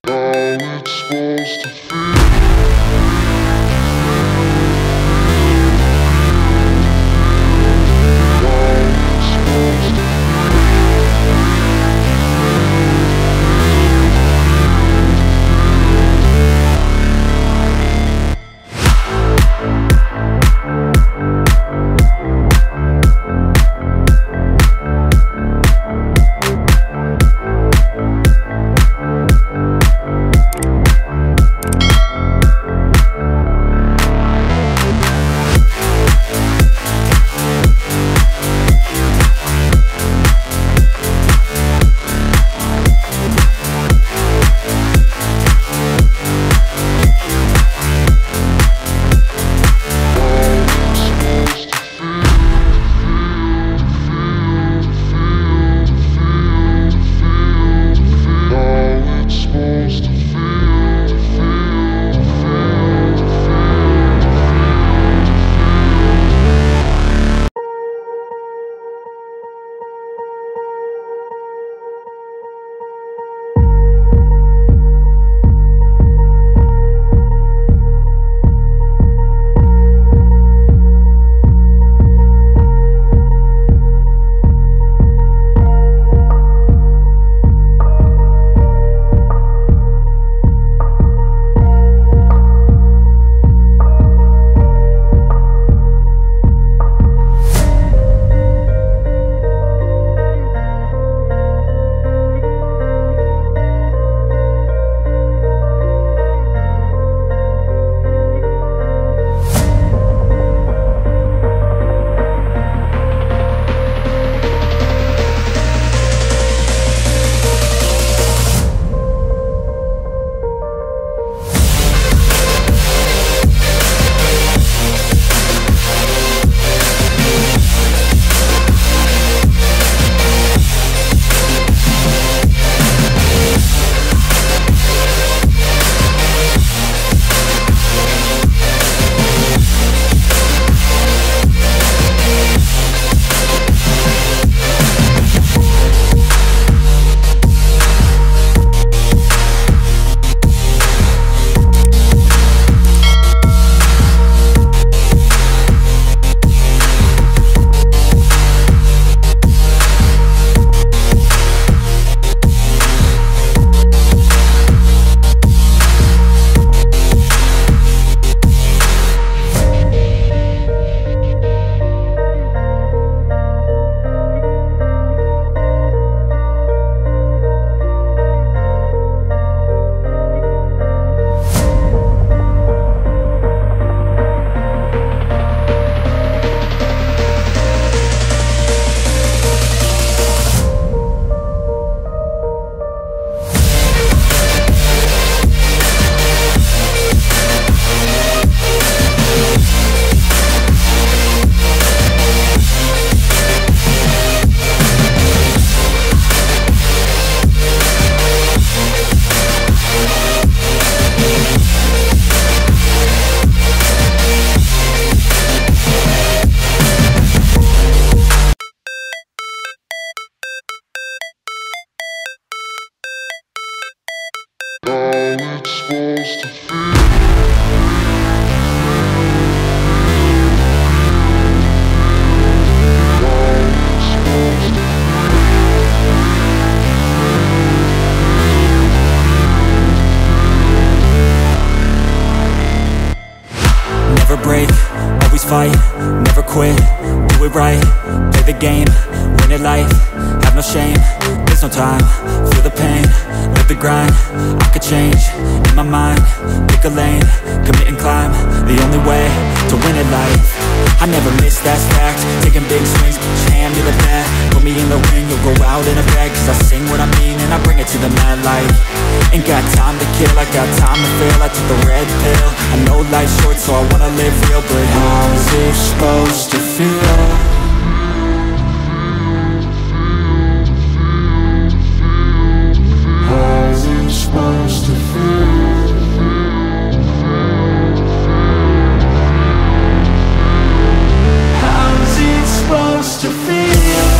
fight, never quit, do it right, play the game, win it life, have no shame, there's no time, feel the pain, live the grind, I could change, in my mind, pick a lane, commit and climb, the only way to win it life, I never miss, that's fact, taking big swings, put your hand to the bat, put me in the ring, you'll go out in a bag, cause I sing what I mean and I bring it to the mad light, ain't got time to kill, I got time to feel, I took the red pill, I know life's short so I wanna live real, but how's it supposed to feel? How's it supposed to feel? How's it supposed to feel?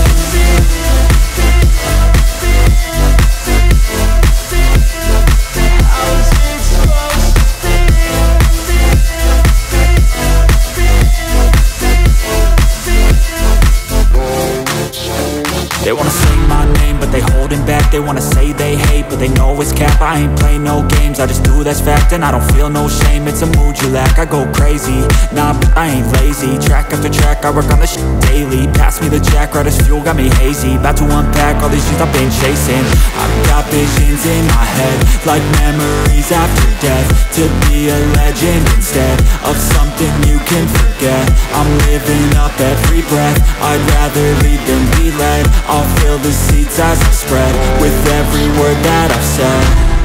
They wanna say my name, but they holding back. They wanna say they hate, but they know it's cap. I ain't play no games, I just do that's fact. And I don't feel no shame, it's a mood you lack. I go crazy, nah, but I ain't lazy. Track after track, I work on this shit daily. Pass me the jack, right as fuel, got me hazy. About to unpack all these things I've been chasing. I've got visions in my head, like memories after death. To be a legend instead of something you can forget. I'm living up every breath, I'd rather lead than be led. I'll fill the seats as I spread with every word that I've said.